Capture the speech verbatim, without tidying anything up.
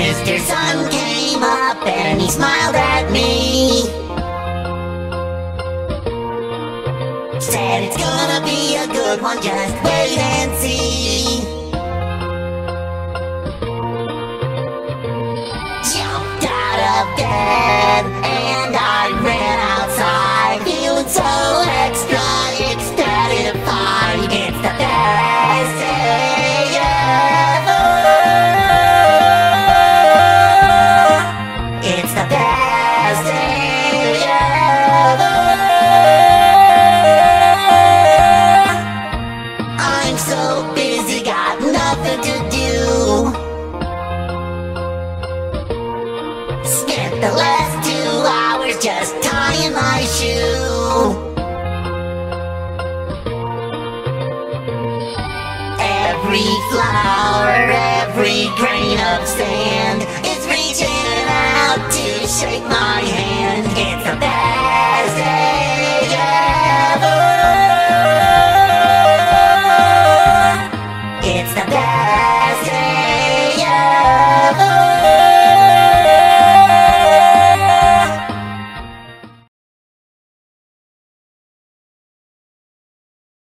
Mister Sun came up and he smiled at me. Said it's gonna be a good one, just wait and see. Jumped out of bed and I ran outside, feeling so extra ecstatified. It's the best day ever. It's the best day ever. I'm so busy, got nothing to do. Spent the last two hours just tying my shoe. Every flower, every grain of sand is reaching out to shake my hand. It's the best